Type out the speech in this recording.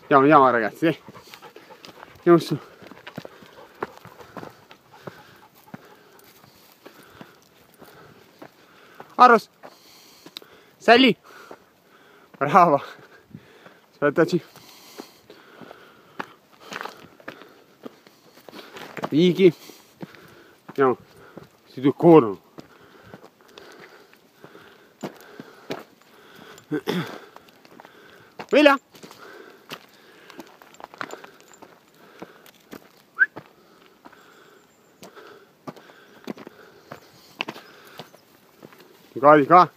Andiamo ragazzi, dai. Andiamo su. Aros, sei lì? Brava. Aspettaci. Vicky. Andiamo. Questi due corrono. Quella. Di qua, di qua.